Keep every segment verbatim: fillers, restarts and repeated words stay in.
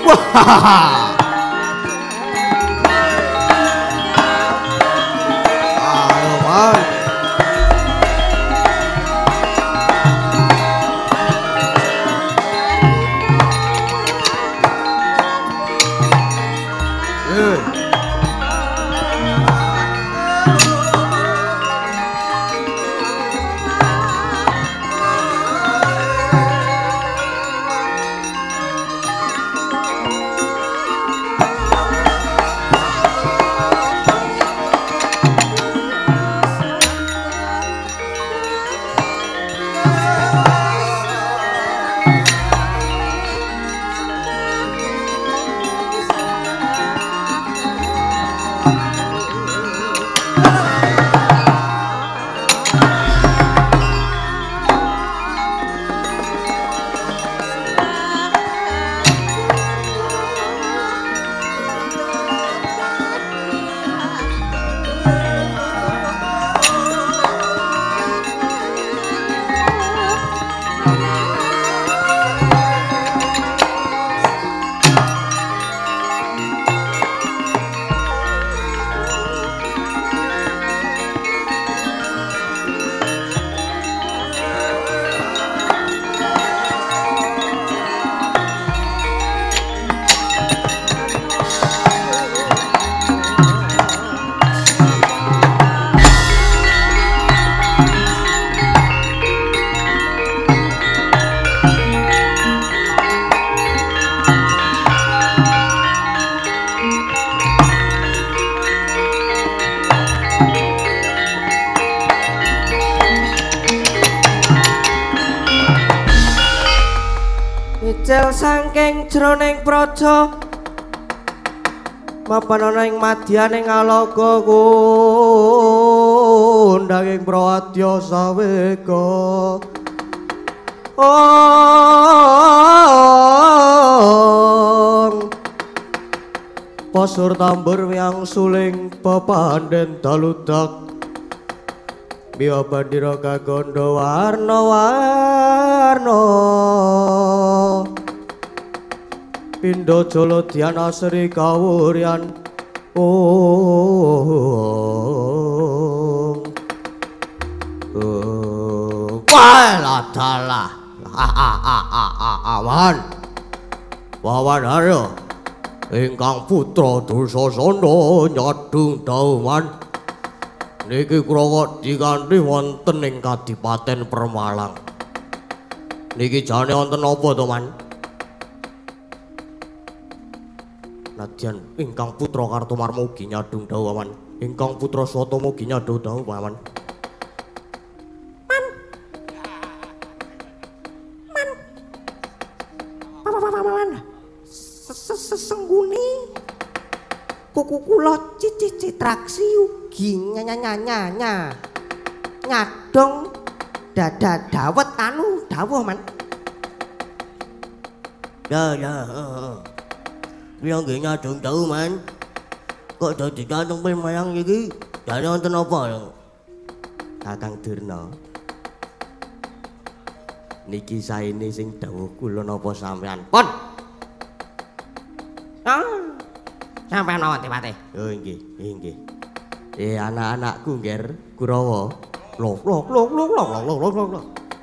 Wah. Ayo, Man. Icil saking jroning praja mapan ana ing madyaning alaga kundhanging prawadya sawega ong pasur tambur wiyang suling pepandhen daludak biya bandira kagandha warna-warna Pindha jala Dyana Sri kawuryan ong wala dalah aman wawan harya ingkang putra Dursasana nyadung dauman niki kula dikanthi wonten ing Kadipaten Permalang niki jane wonten apa to Man? Nadyan ingkang putra Kartomarma ugi nyadung dawuh Paman. Ingkang putra Swatama ugi nyadung dawuh Paman. Man. Man. Paman. Sesengguni kuku kula Citraksi ugi nyanya-nyanya. Nyadong dada dawet anu dawuh Man. Ya ya heeh. Yang nggih nyadong dawuh Man. Kok dadi kantong pemayang iki? Jane wonten apa? Kakang Durna. Niki saene sing dawuh kula napa sampean? Pun. Ah. Sampean awak Tipate. Oh nggih, nggih. Eh anak-anakku ngger Kurawa. Loh, loh, loh, loh, loh, loh, loh, loh.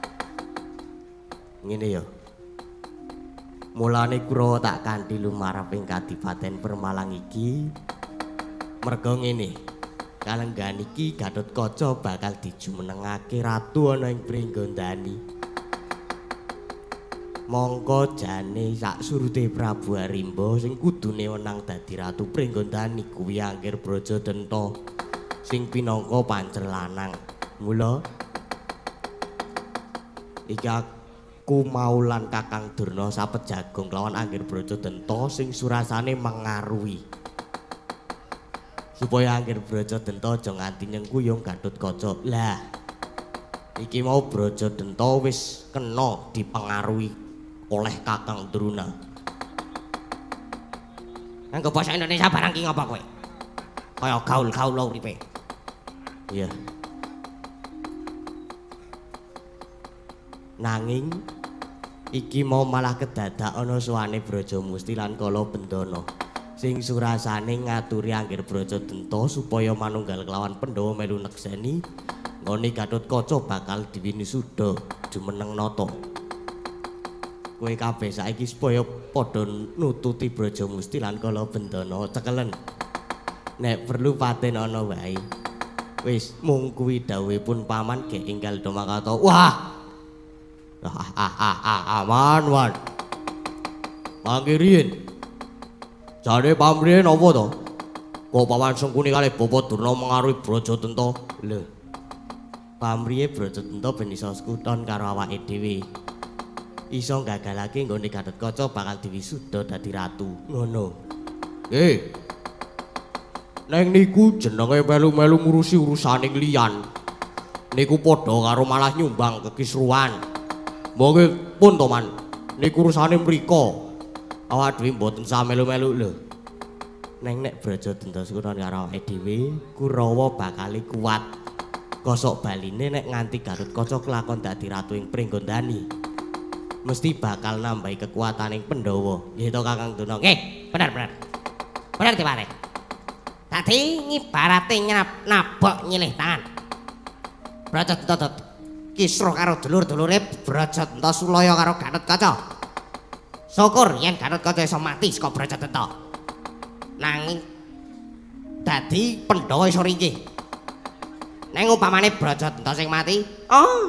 Ngene ya. Mulane Kurawa tak kanthi lumarap ing Kadipaten Permalang iki merga ngene kalenggan iki Gatotkaca bakal dijumenengake ratu ana ing Pringgondani mongko jane sak surute Prabu Arimba sing kudune wenang dadi ratu Pringgondani kuwi Angger Brajadenta sing pinangka pancer lanang mula iki Kumaulan Kakang Durna sapet jagung lawan Angger Brajadenta sing surasane mengaruhi supaya Angger Brajadenta aja nganti nyengkuyung Gatotkaca. Lah iki mau Brajadenta wis kena dipengaruhi oleh Kakang Druna. Nganggo basa Indonesia barang ki ngapa kowe? Kaya gaul-gaul uripe. Iya. Nanging Iki mau malah kedadak ana suwane Brajamusti lan Kala Bendana sing surasane ngaturi anggir Brajadenta supaya manunggal kelawan Pandhawa melu nekseni nggone Gatotkaca bakal diwinisuda jumeneng nata. Kowe kabeh saiki supaya padha nututi Brajamusti lan Kala Bendana cekelen. Nek perlu paten ana wae. Wis mung kuwi dawuhipun paman ge enggal domakata. Wah. Ah ah ah ah aman wan. Mangkiriin. Jane pamriyen apa to? Kok paman Sengkuni kalih Bapa Durna mengaruhi Brajadenta? Lho. Pamriye Brajadenta ben iso skuton karo awake dhewe. Iso gagalake nggone Gatotkaca bakal diwisuda dadi ratu. Ngono. Nggih. Neng niku jenenge melu-melu ngurusi urusaning liyan. Niku padha karo malah nyumbang kekisruhan. Monggo pun to man. Niku urusane mriko. Awak dhewe mboten sah melu-melu lho. Neng nek Brajadenta skuton karo awake dhewe, Kurawa bakal kuat. Kosok baline nek nganti Gatotkaca kelakon dadi ratu ing Pringgondani. Mesti bakal nambahi kekuatan ing Pandhawa. Nggih to Kakang Duna. Nggih, bener bener. Bener Dipate. Dadi ngibarate nabok nyilih tangan. Brajadenta kisruh karo dulur-dulure Brajadenta sulaya karo Gatotkaca. Syukur yen Gatotkaca iso mati saka Brajadenta. Nanging dadi Pandhawa iso ringkih. Neng upamane Brajadenta sing mati, oh.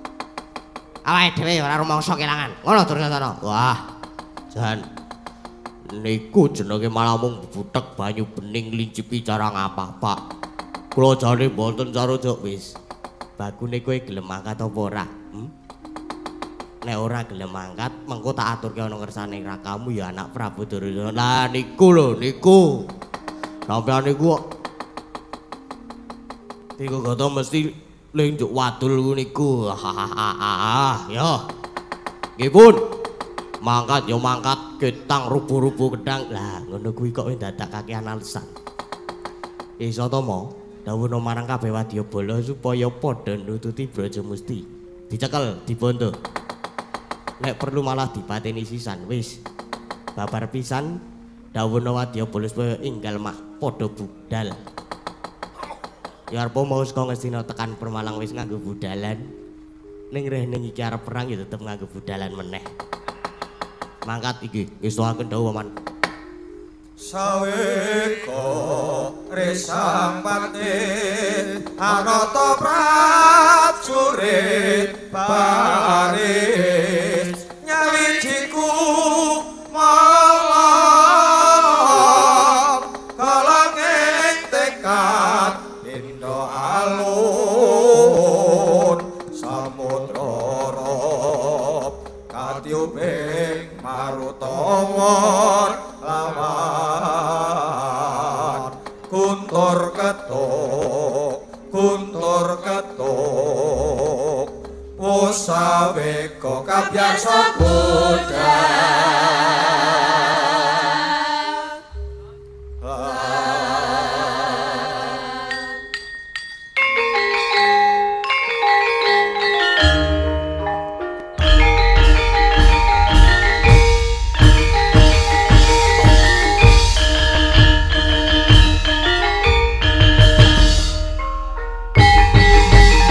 Awake dhewe ora rumangsa kelangan. Ngono Duryudana. Wah. Jan niku jenenge malah mung butek banyu bening lincipi cara ngapa-apa. Kula jane mboten carujuk wis. Bagune kowe gelem angkat apa ora? Hmm? Nek ora gelem angkat, mengko tak aturke ana ngersane rakamu ya anak Prabu Duryudana. Lah niku lho, niku. Sampeyan niku Tiga kata mesti lenjuk wadul niku. Hahaha. Ya. Nggih pun. Mangkat ya mangkat ketang rubuh-rubuh gedang. Lah ngono kuwi kok dadak kakean alasan. Isa to mo, dawuhna marang kabeh wadyabala supaya padha nututi Brajamusti. Dicekel, dibondo. Nek perlu malah dipateni sisan. Wis. Babar pisan dawuhna wadyabala supaya enggal mah padha budal. Ya arep mau saka ngestina tekan Permalang wis nganggo budalan. Ning reh ning iki arep perang ya tetep nganggo budalan meneh. Mangkat iki wis tuaken dawuh man. Saweko resang pati anata prajurit baris nyalijiku malam kalanging tekad pindo alun samudra rop katyuping marutawa lawan kuntur ketuk kuntur ketuk usaweka kabyasa budal.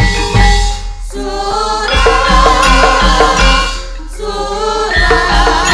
Surah, surah.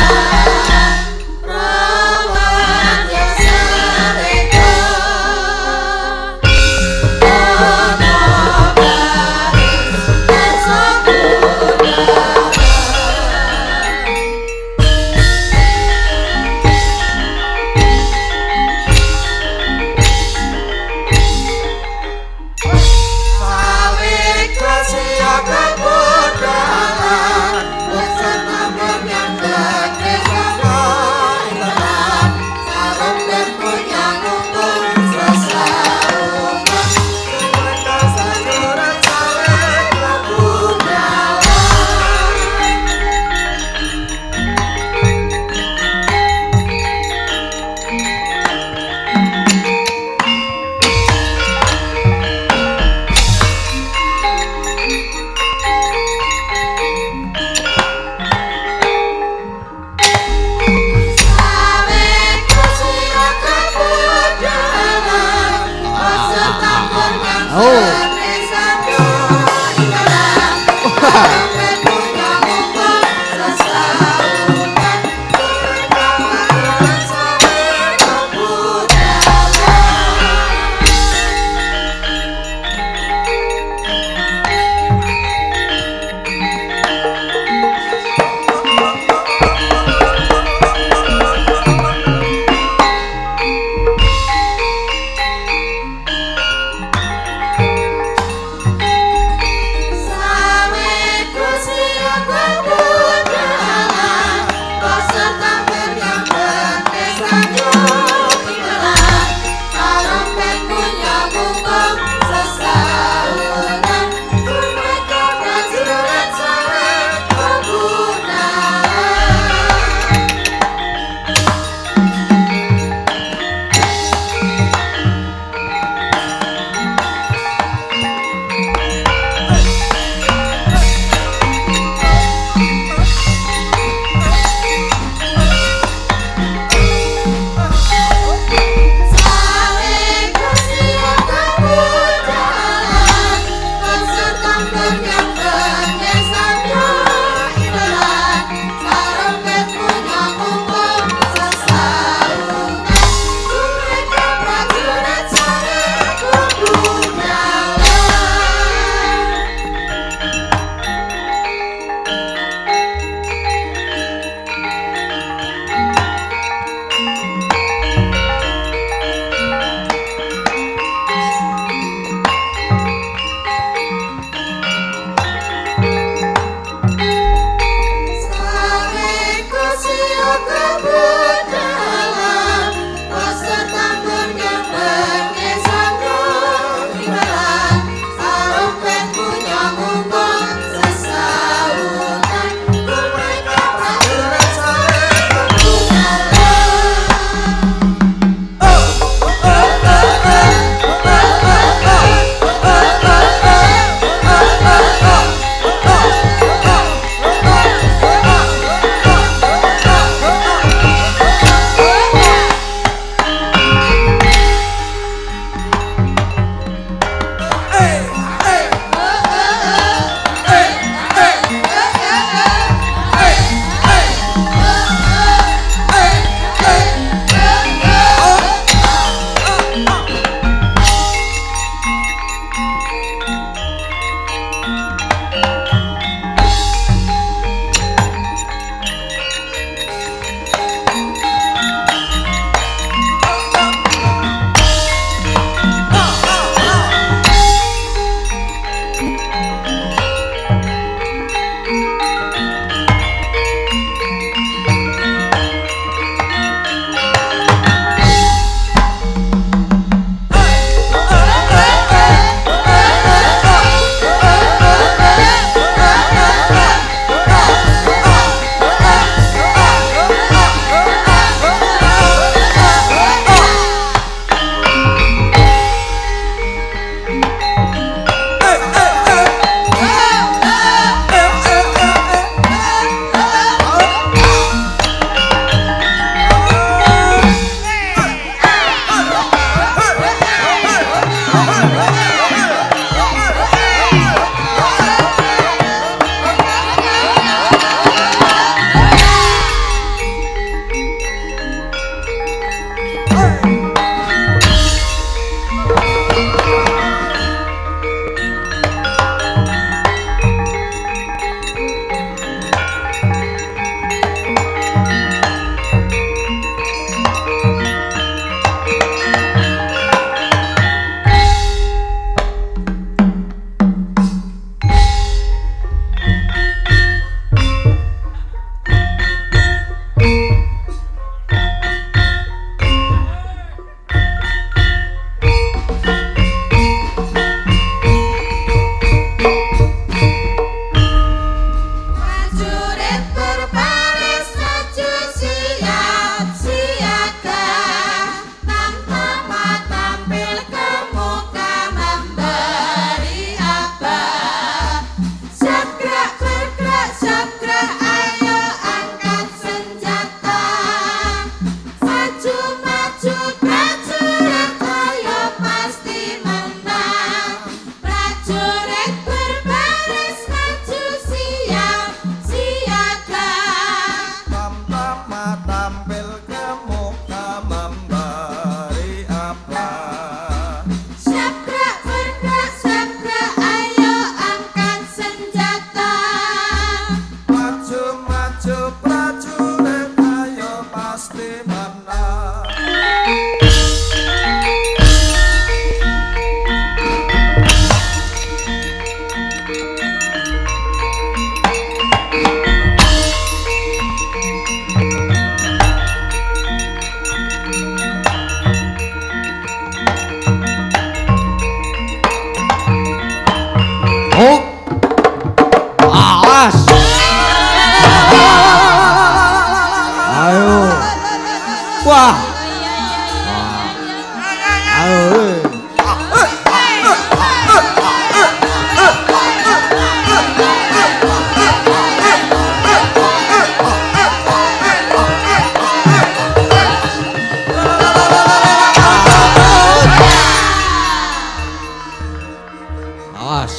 Os.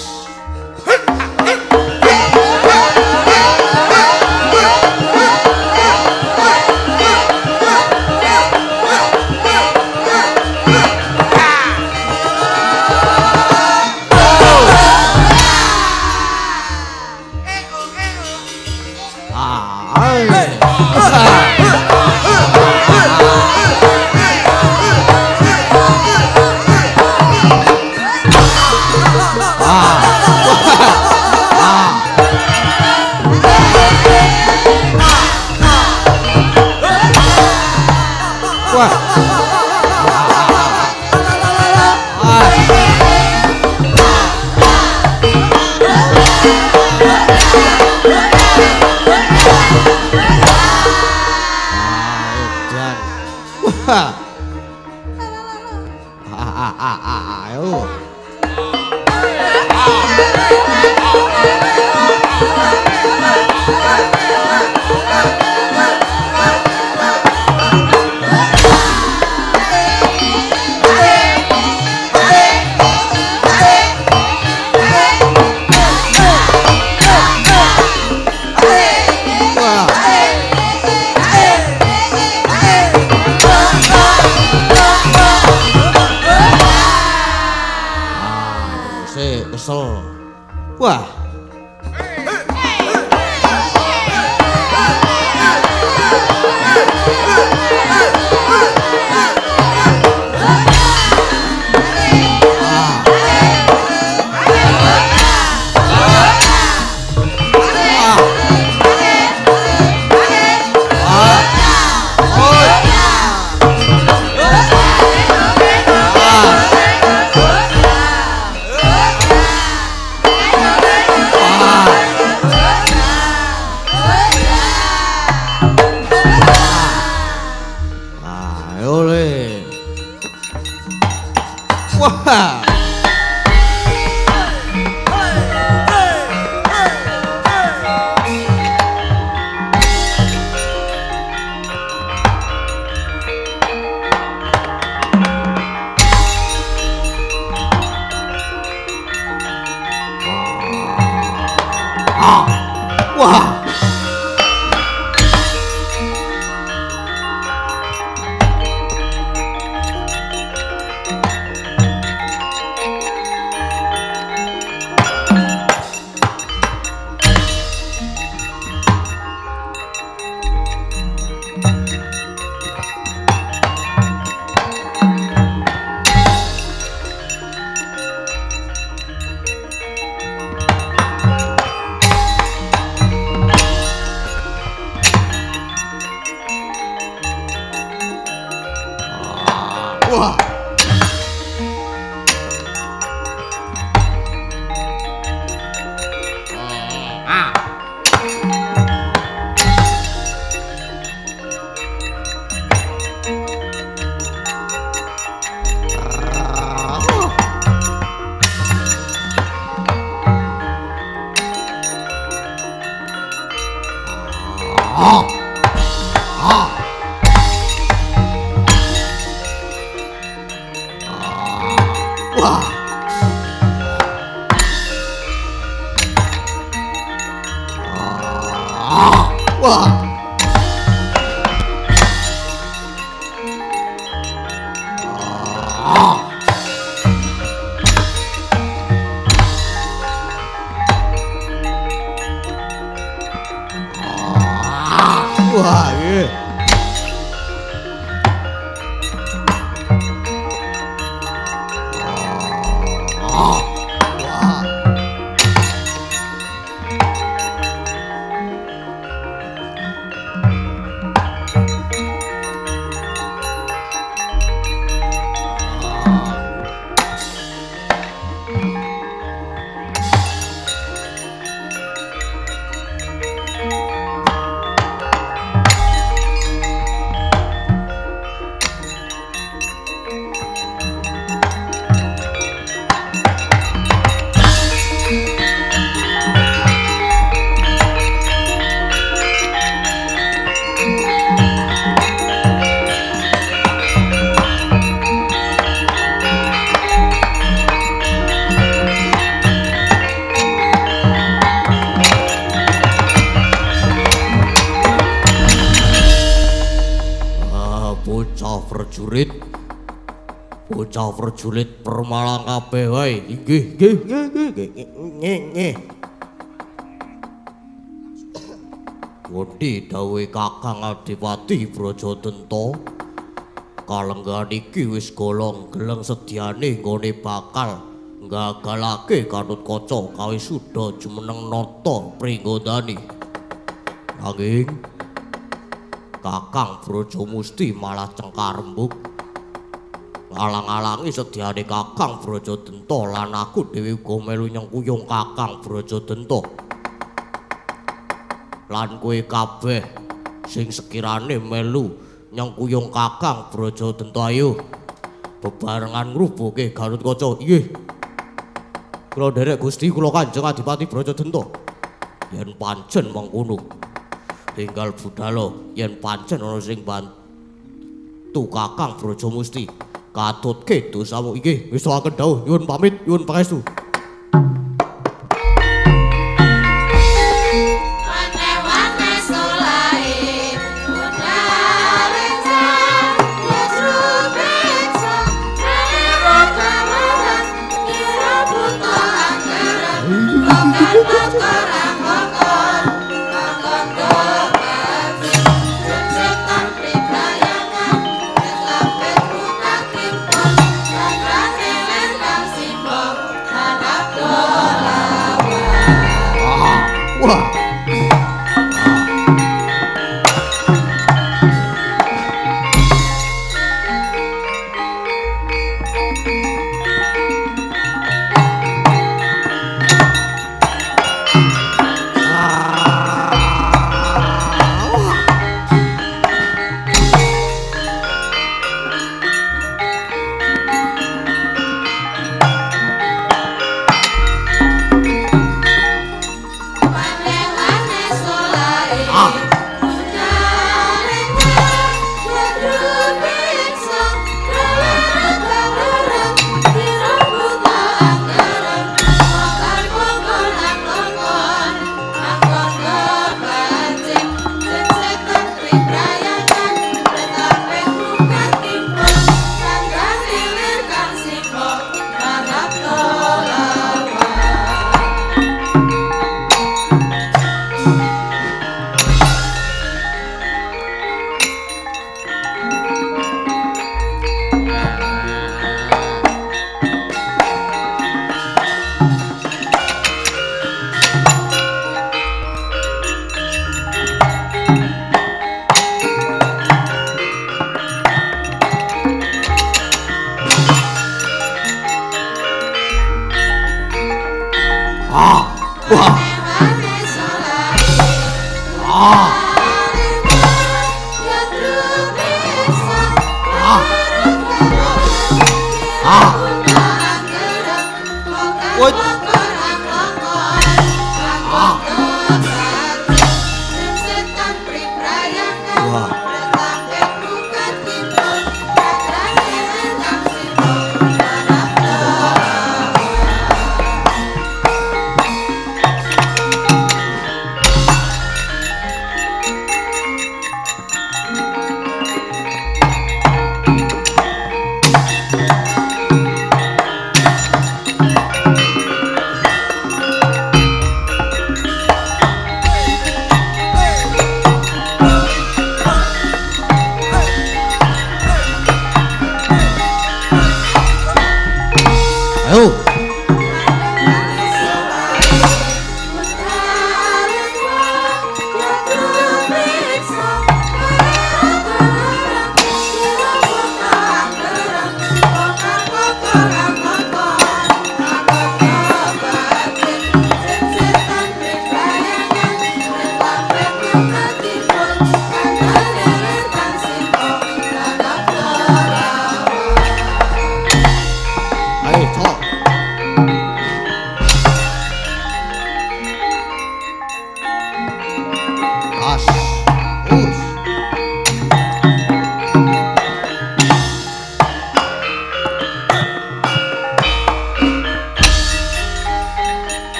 Ah, ah, ah, ah, ayo. Kesel. Wah. Wah. Wah. Wah. Ah. Ah. Ah. Wah. Ah. Wah. Ah. Wah, iya. prajurit. Bocah prajurit Permalang kabeh wae. Inggih, nggih, nggih, nggih, nggih, nggih. Wedi dawuhe Kakang Adipati Brajadenta. Kalenggan iki wis golong geleng sediane nggone bakal nggagalake Gatotkaca kawisuda jumeneng nata Pringgondani. Nanging Kakang Brajamusti malah cengkar rembug ngalang-alangi sediane Kakang Brajadenta lan aku dhewe uga melu nyengkuyung Kakang Brajadenta. Lan kowe kabeh sing sekirane melu nyengkuyung Kakang Brajadenta ayo bebarengan ngrubuhke Gatotkaca. Inggih. Kula nderek Gusti kula Kanjeng Adipati Brajadenta. Yen pancen mengkono tinggal budhalo yen pancen ana sing bantu Kakang Brajamusti katutke dosamu. Inggih wis saken dawuh nyuwun pamit nyuwun pangestu.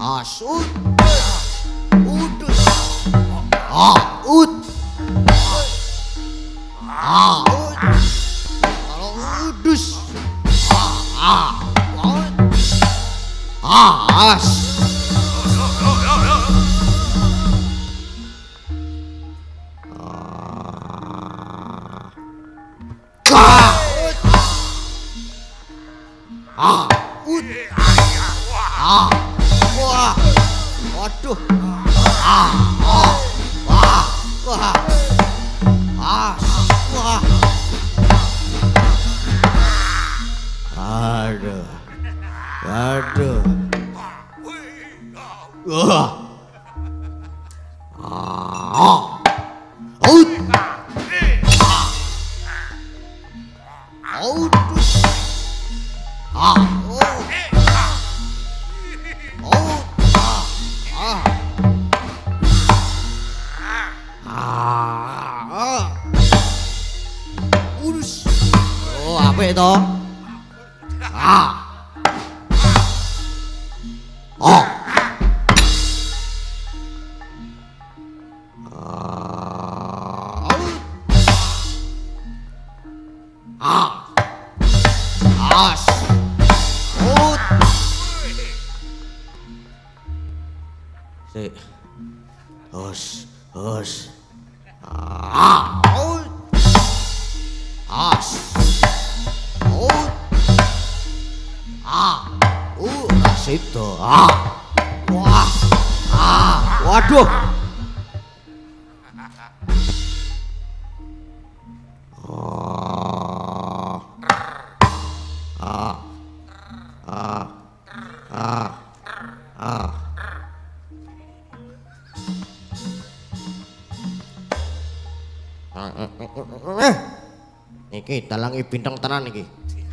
Asut. Udus. Ah, ud. Ah, ud. Kalau udus. Ah, ah, ud. Ah, as. Ah, ud. Ah, ud. Ah, wah. Waduh. Ah, ah. Wah, wah. Ah, wah. Aduh. Aduh. Wah. Ah. Out. Out. Ah. Oh. Oh. Ah. Ah. Urus. Oh, apa itu? Ah. Oh. Ah. As. Ut. Si. Hus. Hus. Ah. Ut. As. Ut. Ah. Uh. Situ. Ah. Wah. Ah. Waduh. Oh. Ah. Ah. Ah. Ah. Eh, iki dalangi bintang tenan iki.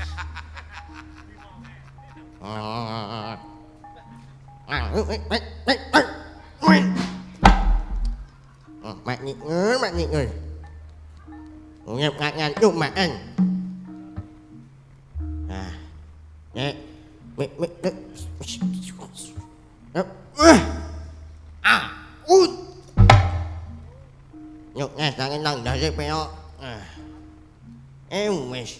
Mẹ nhị ơi, mẹ nhị ơi. Nghiệp ngạc ngàn chúc mẹ anh. À, nhẹ, mẹ mẹ mẹ. À, út. Nhục nghe sang cái nằng đó dễ béo. À, em mày.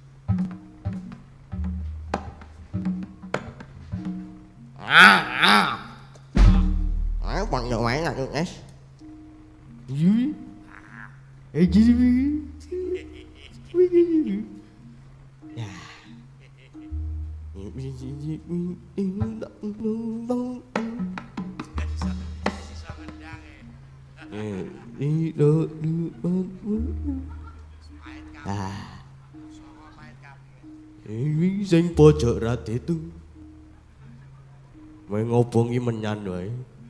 À, à. Đấy, bọn nhậu máy là nhục nghe. Dưới. Ê, chứ ya. Ah. Ini sing pojok rati itu. Mày ngobongi menyan wae.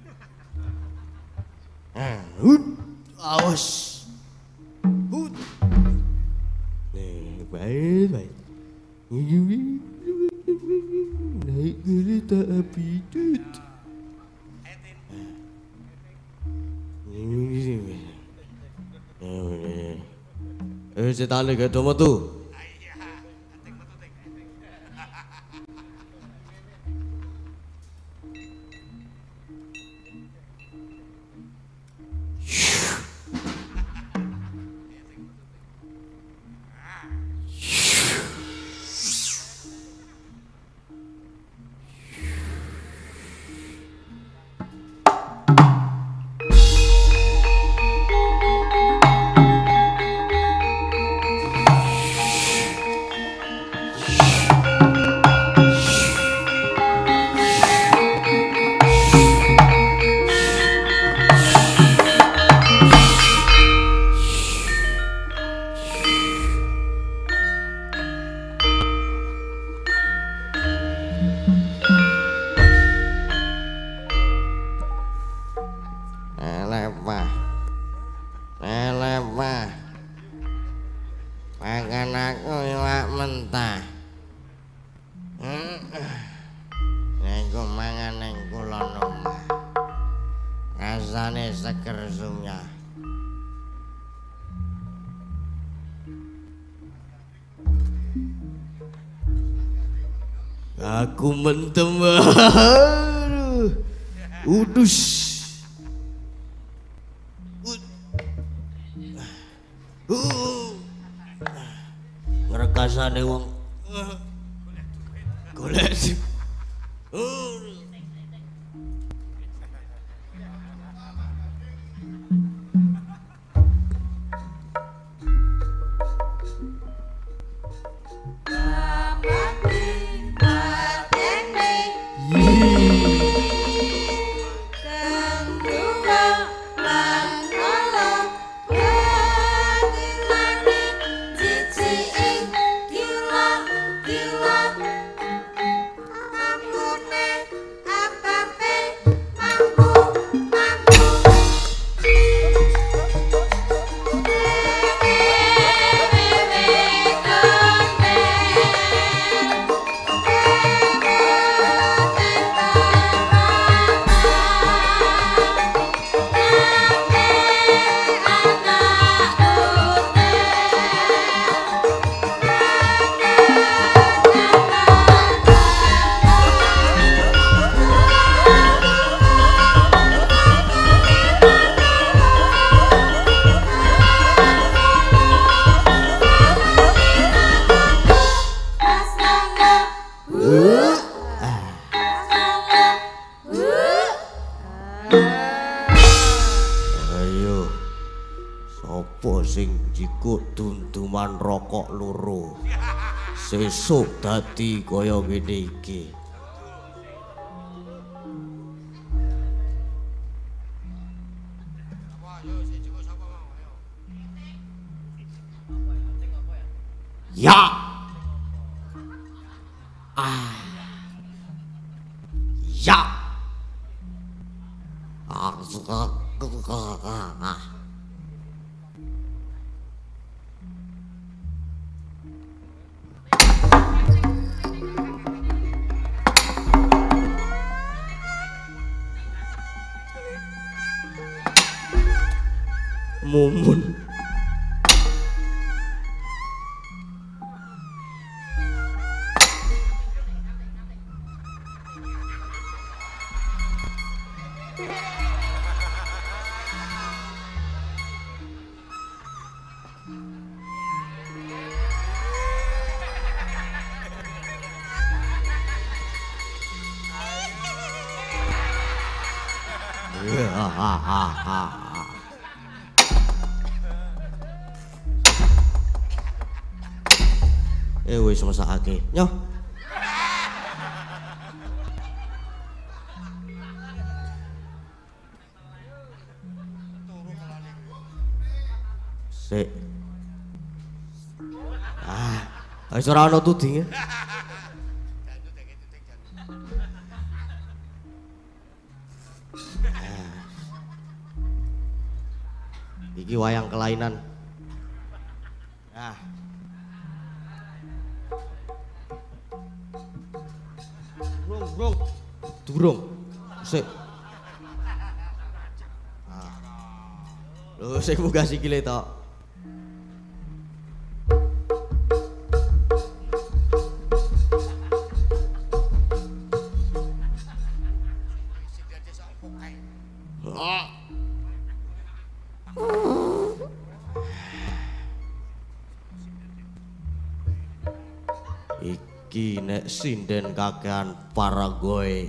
Ah, hut. Awas. Hut. Nih, baik, baik. Naik kereta api tut. Eh, saya tak lagi ketemu tu. Aku mentem, aduh, Udus. Uh. Ngrekasane wong golek sih. Uh. Rokok loro sesuk dadi kaya ngene iki. Ya ah ya ah Mumun. Ha ha ha ha. Eh wis mesakake. Nyoh. Sik. Ah, wis ora ono tudinge. Iki wayang kelainan. Nah. Brung, brung. Durung. Sik. Nah. Lho sing buka sikile tok. Iki nek sinden kakean paragoe.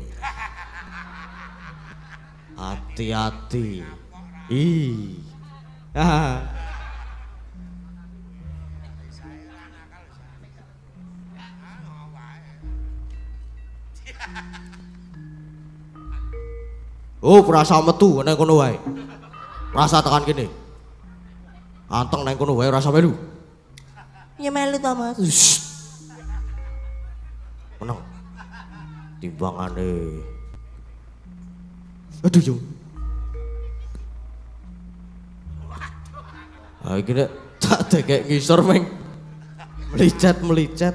Hati-hati. Ih. Ah. Oh, perasa metu nang kono wae. Rasa tekan kene. Anteng nang kono wae rasa melu. Ya melu ta, Mas. Menang. Timbangane. Aduh, yo. Ah iki nek tak dekek ngisor meng melicet-melicet.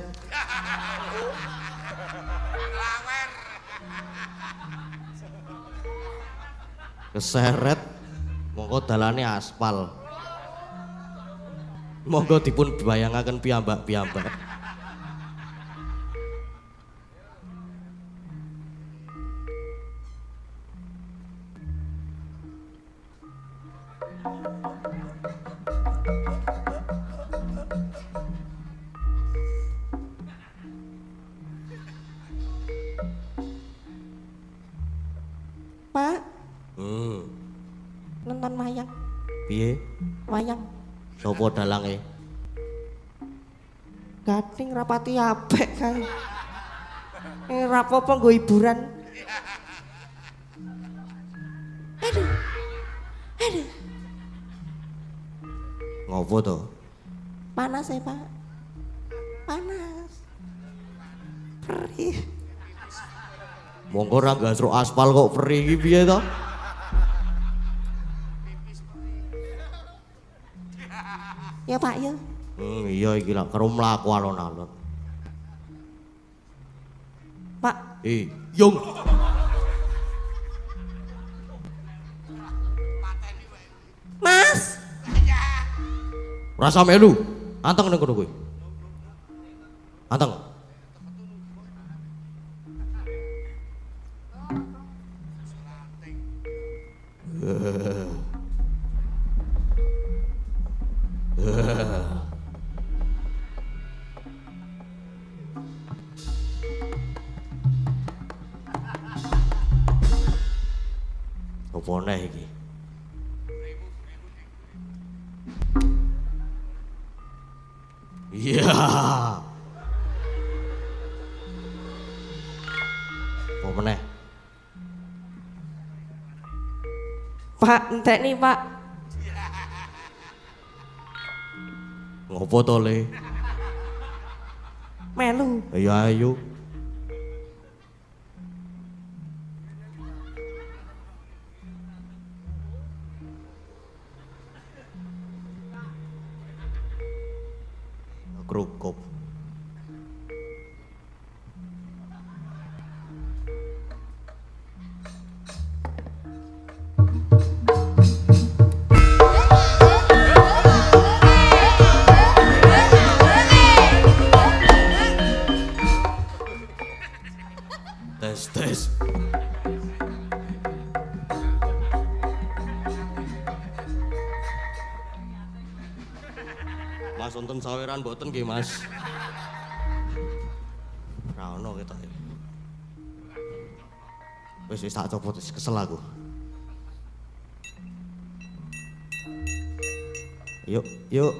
Keseret monggo dalane aspal. Monggo dipun bayangaken piyambak-piyambak. Pak, Hmm. nonton wayang, Piye? wayang. Sopo dalange? Gading rapati apik kae. Eh rapopo nggo hiburan. Aduh. Aduh. Ngopo to? Panas ya, Pak. Panas. Perih. Monggo ra gasro aspal kok perih iki piye to? Ya, Pak, ya. Hmm, iya iki lak karo mlaku alon-alon. Pak, Eh, Yung. Mas. Rasa melu. Anteng ning kono kuwi. Anteng. Apa neh iki? Iya. Apa meneh? Pak, entek nih, Pak. Ngopo to, Le? Melu. Ayo ayo. Krukup. Tes tes. Mas wonten saweran mboten nggih, Mas? Ra ono ketok. Wis wis tak copot wis kesel aku. Yuk, yuk.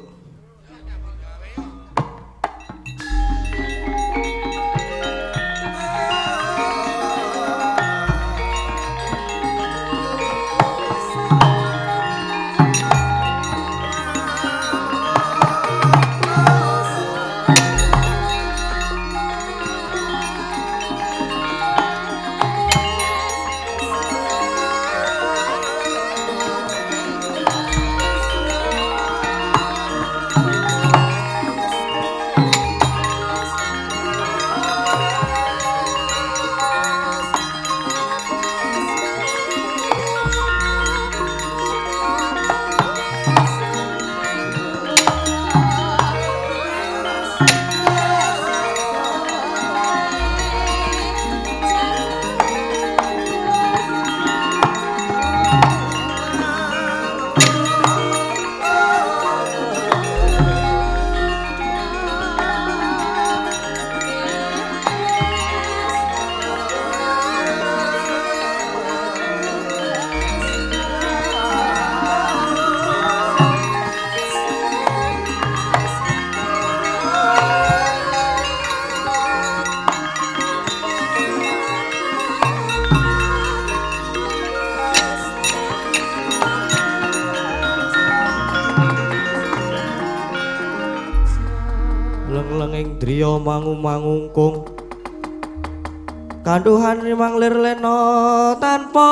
Leng-lenging driya mangu-mangungkung kanduhan manglir lena tanpa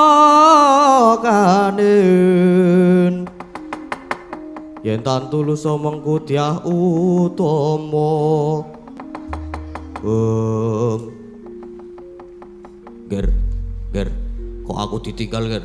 kanen yen tan tulus mengku diah utama Eng Ger Ger kok aku ditinggal Ger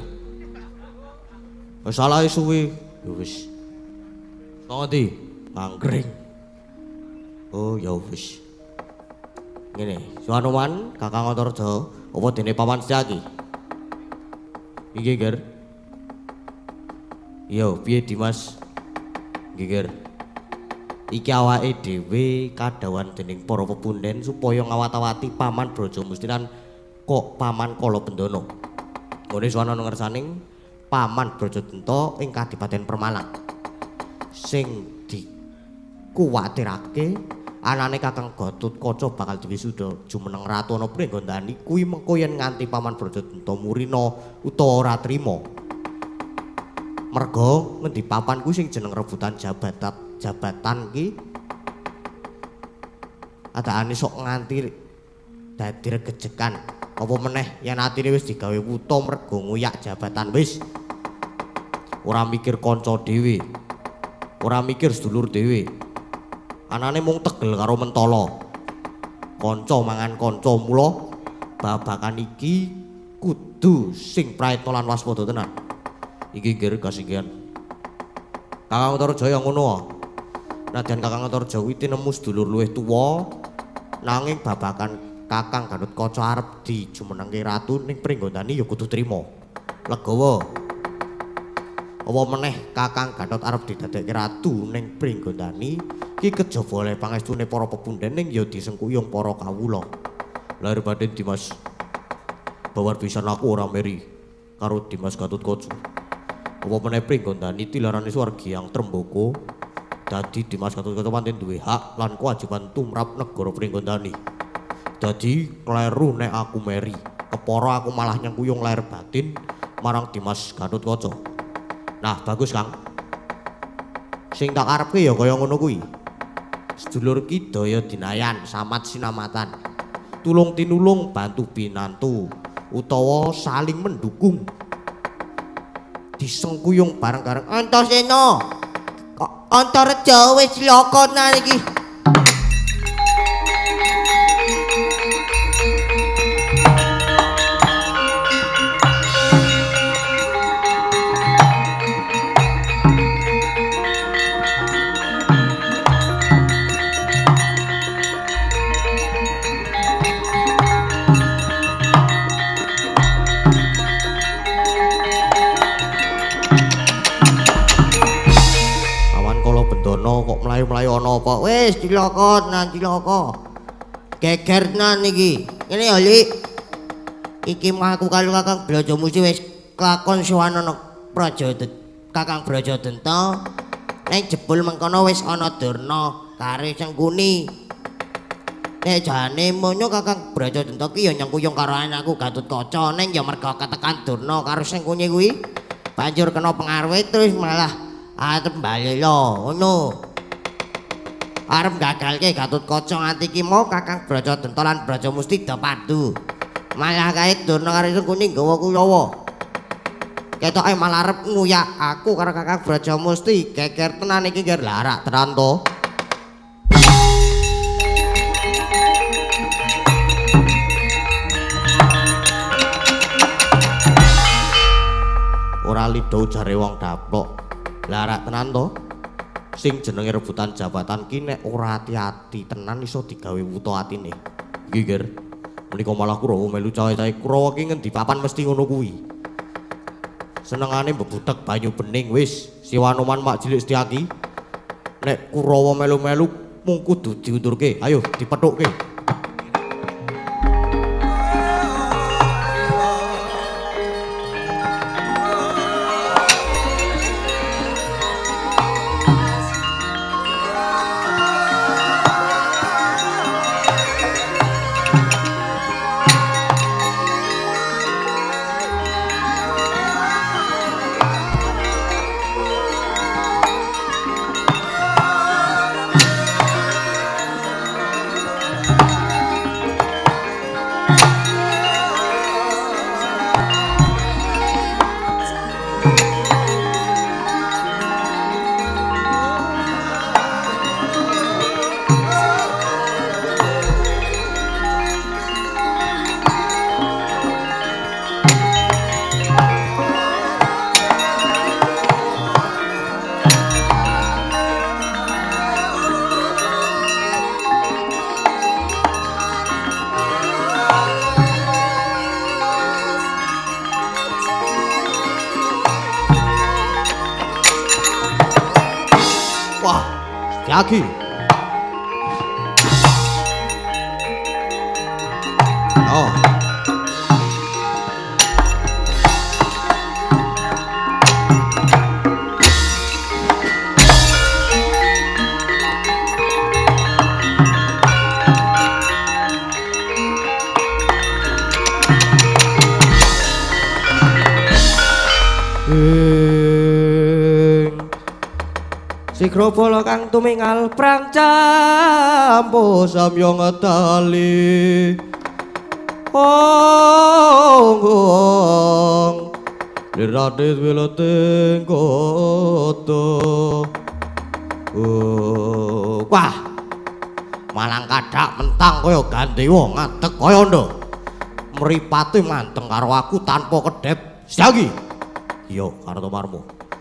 salah suwi ya wis ngendi mangkring. Oh ya wis. Ngene, Suwanoman, Kakang Antarja, apa dene Paman Setyaki? Iki, Ger. Yo, piye Dimas? Geger. Iki awake dhewe kadawan dening para pepunden supaya ngawat-awati Paman Brajamusti lan kok Paman Kalabendana. Ngene suwana ngersaning Paman Brajadenta ing Kadipaten Permalang. Sing dikuwatirake anane Kakang Gatotkaca bakal diwisuda jumeneng Ratu ana Pringgondani kuwi mengko yen nganti Paman Brajadenta murina utawa ora trima. Merga ngendi papan kuwi sing jeneng rebutan jabatan jabatan ki adane sok nganti dadi regejekan apa meneh yen atine wis digawe wuta mergo nguyak jabatan wis ora mikir kanca dhewe ora mikir sedulur dhewe anane mung tegel karo mentala kanca mangan kanca mula babakan iki kudu sing praetna lan waspada tenan iki nggih kasinggihan Kakang Antarajaya ngono wae Nadyan Kakang Antarajaya kuwi tinemu sedulur luwih tuwa nanging babakan Kakang Gatotkaca arep dijumenengke ratu ning Pringgondani ya kudu trima. Legawa. Apa meneh Kakang Gatot arep didadekke ratu ning Pringgondani ki kejaba oleh pangestune para pepunden ning ya disengkuyung para kawula. Lahir batin Dimas. Bawar pisan aku ora meri karo Dimas Gatotkaca. Apa meneh Pringgondani tilarane Swargyang Trembaka. Dadi Dimas Gatotkaca pancen duwe hak lan kewajiban tumrap negara Pringgondani. Dadi kleru nek aku meri, kepara aku malah nyengkuyung lahir batin marang Dimas Gatotkaca. Nah, bagus Kang. Sing tak arepke ya kaya ngono kuwi. Sedulur ki daya dinayan, samat sinamatan. Tulung tinulung, bantu binantu utawa saling mendukung. Disengkuyung bareng-bareng. Antasena. Antareja wis cilaka iki. Kok mlayu-mlayu ana apa? Wis cilaka nan cilaka. Gegernan iki. Ngene ya, Lik. Iki mah aku karo Kakang Brajamusti wis klakon sowan ana Brajadet. Kakang Brajadenta ning jebul mengkono wis ana Durna kare Sengkuni. Nek jane monyo Kakang Brajadenta ki ya nyengkuyung karo anakku Gatotkaca ning ya merga ketekan Durna karo Sengkuni kuwi. Banjur kena pengaruhe terus malah arep bali lho ngono. Arep gagalke Gatotkaca nganti ki mau Kakang Brajadenta lan Brajamusti do padu. Malah kae Durna karo Sengkuni nggawa Kurawa. Ketoke malah arep nguyak aku karo Kakang Brajamusti. Geger tenan iki nggih larak tenan to. Ora lido jare wong daplok. Larak tenan to. Sing jenenge rebutan jabatan ki nek ora ati-ati tenan iso digawe wuta atine. Iki nggih. Menika malah Kurawa melu cawe-cawe Kurawa ki ngendi papan mesti ngono kuwi. Senengane mbebutek banyu bening wis Siwanoman mak cilik Setyaki. Nek Kurawa melu-melu mung kudu diundurke. Ayo dipethukke. Thank you. lagi. Oh. Sigrabala kang tumingal prang campo samya ngetali ong liratit wilating kota wah malang kadhak mentang kaya gandewa ngadeg kaya ndo mripate manteng karo aku tanpa kedhep siagi iya karo tomarmu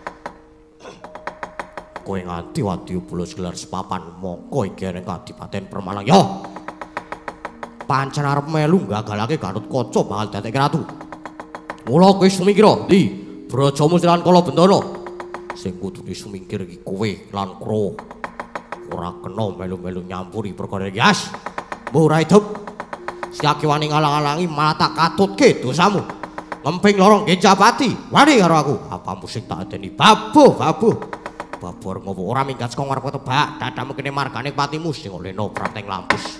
kowe nganti wadya bolos gelar sepapan moko iki ning Kadipaten Permalang yo pancen arep melu gagalake Gatotkaca bakal dadekke ratu mula kowe sumingkira ndi Brajamu lan Kalabendana sing kudu disumingkir iki kowe lan Kurawa ora kena melu-melu nyampuri perkara iki as mbok ora hidup siaki wani ngalang-alangi malah tak katutke dosamu ngemping lorong Genjapati wani karo aku apa musik tak adeni babuh babuh babor ngopo ora minggat saka ngarep tebak dadamu kene margane patimu sing olehno prateng lampus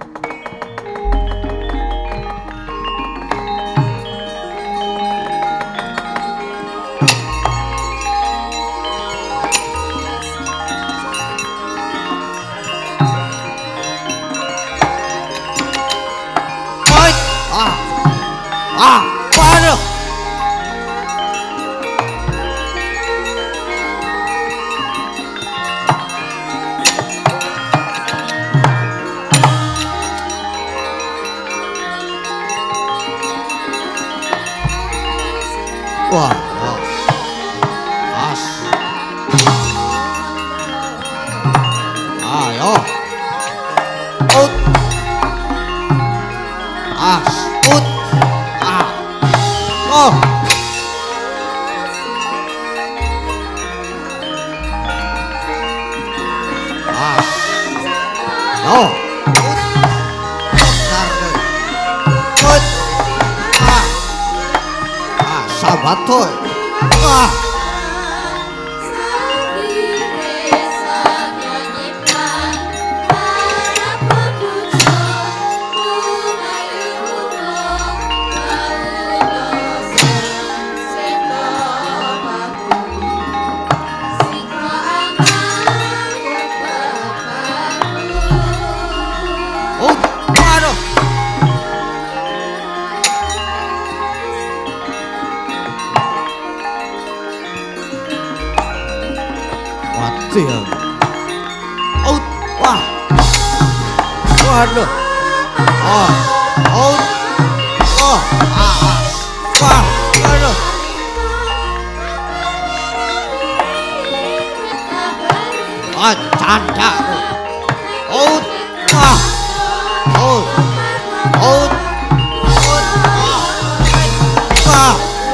Oi ah ah waduh wah, wah. As. Ayo. Ut. As. Ut. Ah. Oh. As. Yo. Ut. Ut. Ah. Sahabat toy. Ah. Oh, waduh. Waduh. Out. Wah. Waduh. Oh. Out. Oh. Ah. Wah. Waduh. Ah, canda. Out. Wah. Out. Out. Out. Wah.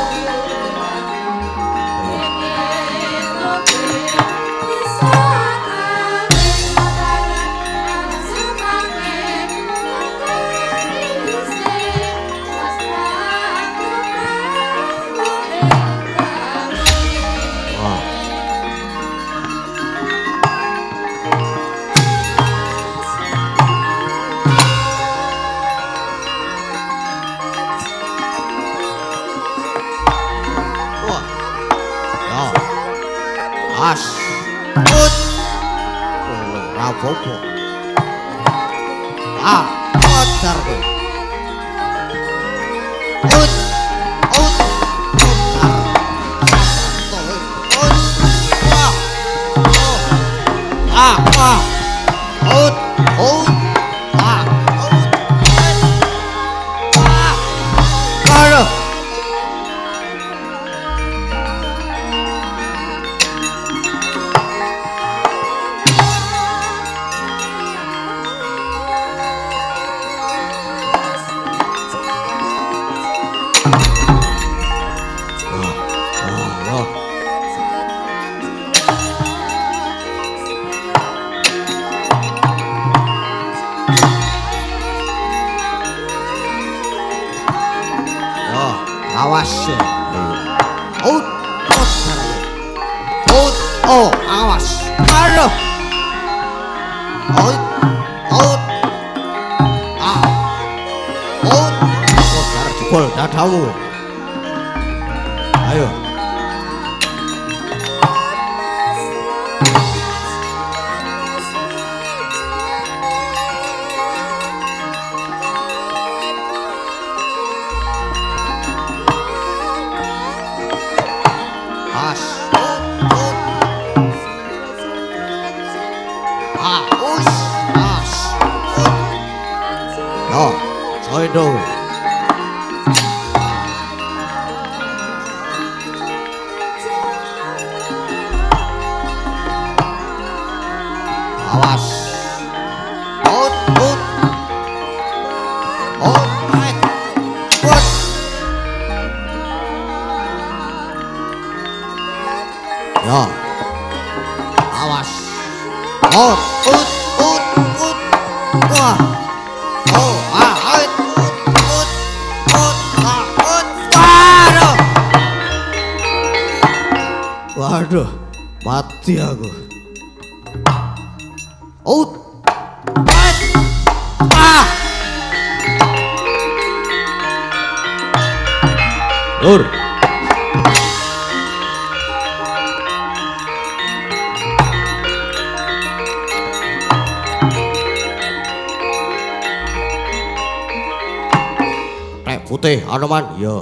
As. Ut. Ora apa-apa. Ah, motor kowe. Ut. Ut. Ut. Wah. Ah, wah. Ut. Ut. Ah. Ut. Ah. Aduh. Oh, awas. Ut, ut, ut, oh, awas. Aduh. Ut, ut. Ah. Ut. Oh, darah jebol dadamu. Ayo. Aduh. Awas. Out, out. Out, right. Good. Ya. Awas. Out, out, out, out. Wah. Oh, ah, out. Waduh, mati aku. Out. Ah. Lur. Nek putih Anoman, iya.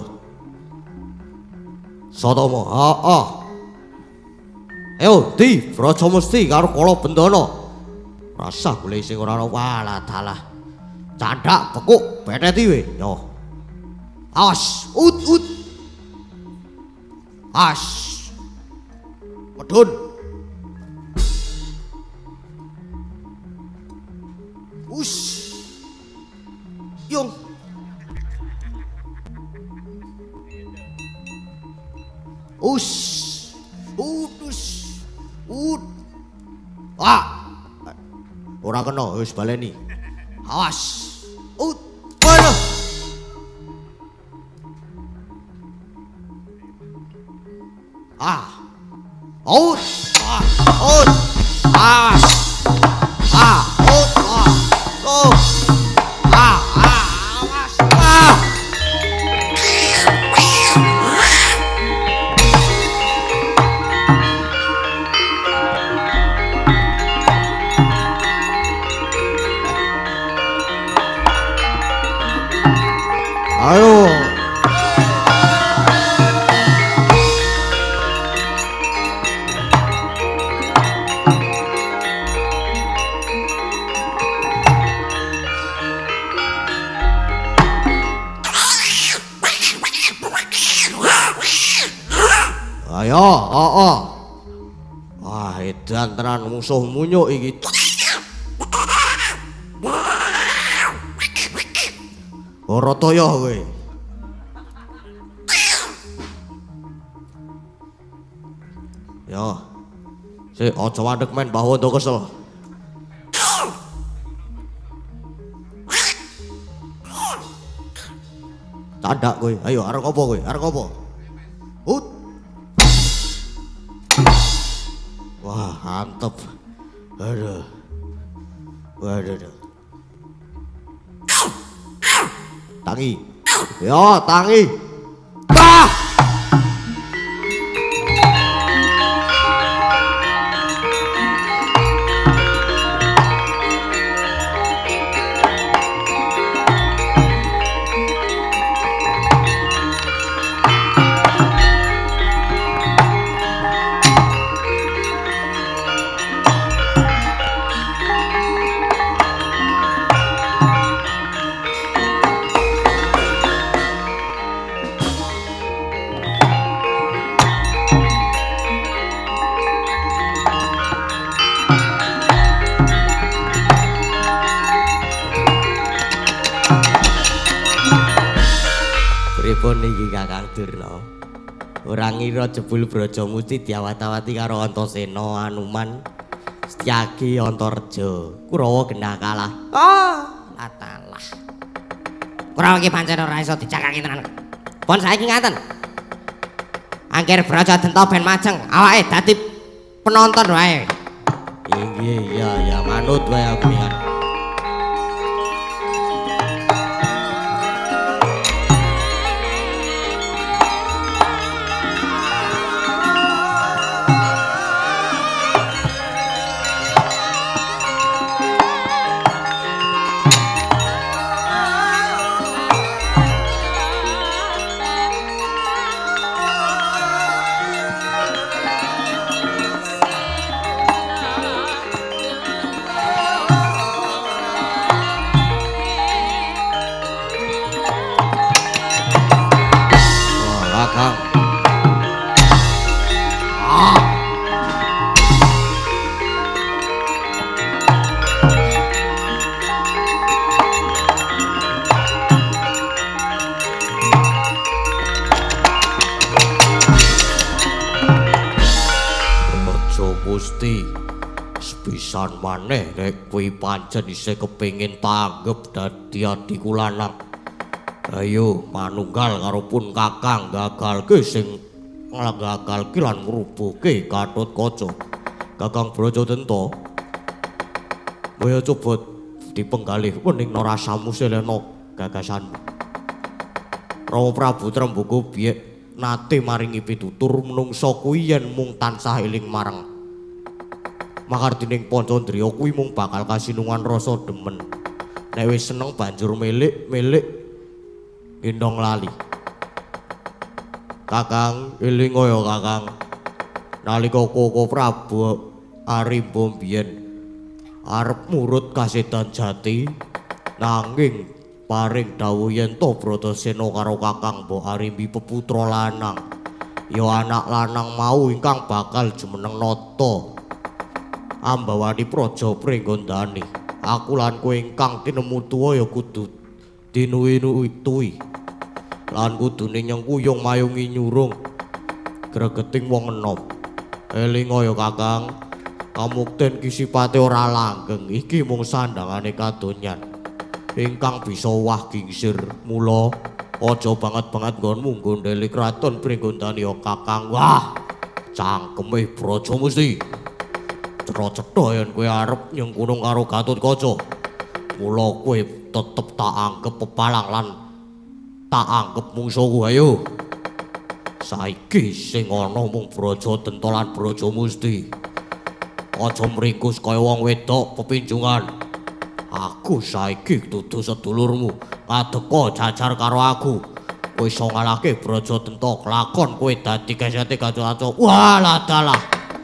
Sotomo, ah, ah. Ayo, di, Braja Musti karo Kala Bendana. Rasa golek sing ora ana walah dalah. Candak bekuk beteti we. Yo. Awas, ut ut. As. Medun. Us. Yung. Us. Udus. Ud. Ah. Ora kena wis baleni. Awas. Ud. Waduh. Ah. Ud. Ah. Ud. Awas. Ah. Ud. Ah. Oh. Ah. Ah. Awas. Ah. Ayo. Ayo, oh, oh. Wah, edan tenan musuh munyuk iki. Ora toya kowe. Ya. Sik aja mandeg men bahu ndo kesel. Candak kowe. Ayo arep apa kowe? Arep apa? Hut. Wah, mantep. Aduh. Waduh. Tangi. Ya, tangi. Bah! Pripun iki Kakang Durna? Ora ngira jebul Braja Musti diawat-awati karo Antasena, Anuman, Setyaki, Antareja. Kurawa genah kalah. Oh, latalah. Kurawa iki pancen ora iso dicakaki tenan. Pon saiki ngaten. Angger Brajadenta ben majeng, awake dadi penonton wae. Nggih, iya ya manut wae aku kan. Sepisan maneh nek kuwi pancen isih kepengin tanggep dadi adiku lanang. Ayo manunggal karo pun Kakang gagalke sing nggagalke lan ngrubuhke Gatotkaca. Kakang Brajadenta. Kowe coba dipenggalih wening rasamu selena gagasanmu. Rama Prabu Trembuga biyen nate maringi pitutur menungsa kuwi yen mung tansah eling marang Makardining Pancandriya kuwi mung bakal kasinungan rasa demen. Nek wis seneng banjur milik-milik endong lali. Kakang eling ya Kakang. Nalika Koko Prabu Arimba biyen arep murut kasedan jati nanging paring dawuh yen to Bratasena karo Kakang Mbok Arimbi peputra lanang. Ya anak lanang mau ingkang bakal jumeneng nata ambawani praja Pringgondani. Aku lan kowe ingkang tinemu tuwa ya kudu dinuwi-nuwi lan kudune nyengkuyung mayungi nyurung gregeting wong enom. Elinga ya Kakang, kamukten kisipate ora langgeng, iki mung sandangane kadonyan ingkang bisa wah gingsir. Mula aja banget-banget nggonmu nggondheli kraton Pringgondani ya Kakang. Wah, cangkeme Braja Musti. Cetha yen kowe arep nyengkunung karo Gatotkaca. Mula kowe tetep tak anggep pepalang lan tak anggep mungsuhku. Ayo. Saiki sing ana mung Brajadenta lan Braja Musti. Aja mringkus kaya wong wedok pepinjungan. Aku saiki dudu sedulurmu, ngadeka jajar karo aku. Kowe iso ngalahke Brajadenta, kelakon kowe dadi gesete Gatotkaca. Walah dalah.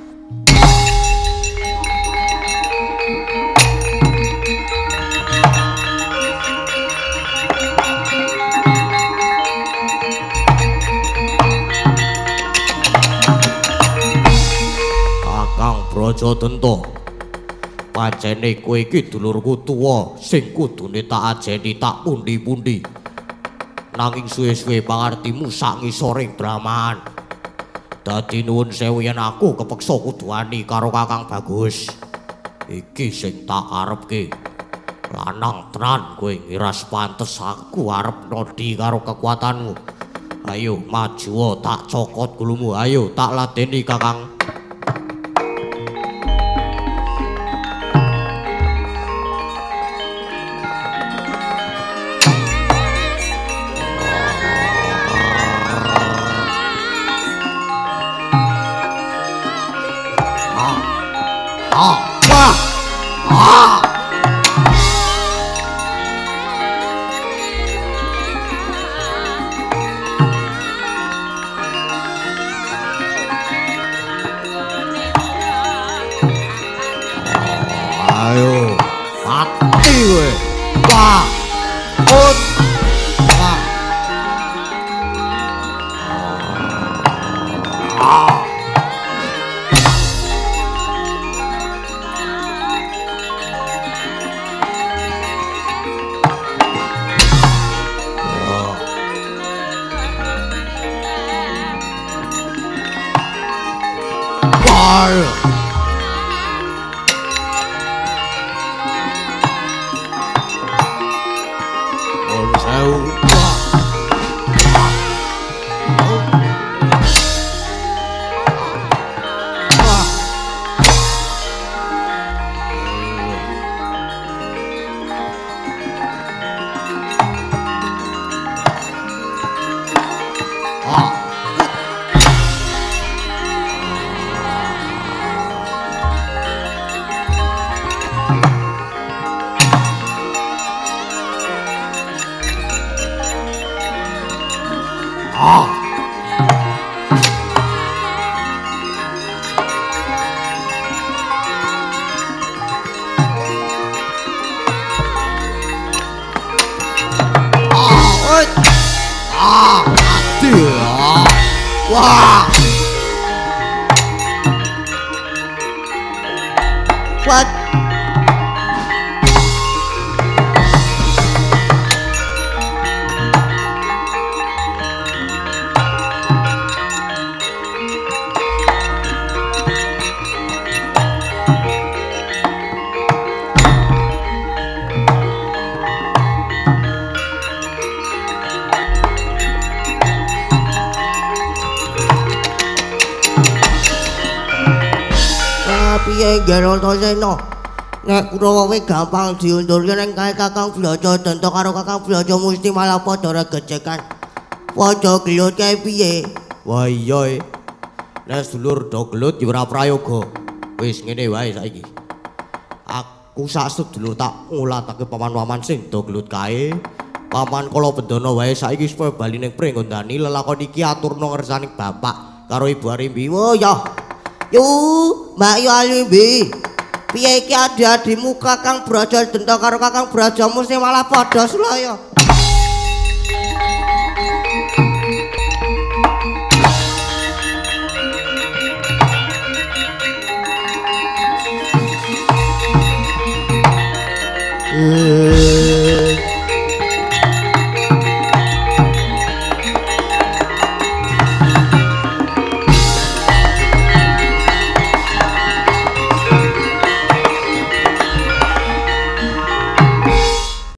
Brajadenta, pancene kowe iki dulurku tuwa sing kudune tak ajeni tak pundi-pundi. Nanging suwe-suwe pangartimu sak ngisoring dramahan. Dadi nuwun sewu yen aku kepeksa kudu wani karo Kakang Bagus. Iki sing tak arepke. Lanang tenan kowe ngiras pantes aku arep nodi karo kekuatanmu. Ayo maju tak cokot gulumu. Ayo tak ladeni Kakang. Ah. Ah, dia. Wah. What? Piye Gerontasena nek Kurawa kuwi gampang diundurke ning kae Kakang Blaja Danta karo Kakang Blaja mesti malah padha regecekan. Padha gelut kae piye? Wah iya e. Nek sedulur do gelut ya ora prayoga. Wis ngene wae saiki. Aku sak sedulur tak ngulatake paman-paman sing do gelut kae. Paman kala Bendana wae saiki supaya bali ning Pringgondani lelakon iki aturna ngersani bapak karo Ibu Arimbi. Oh ya. Yo, Mbak Yu Alimbi. Piye iki adi-adimu Kakang Braja Denta karo Kakang Braja mesti malah padha sulaya. Eh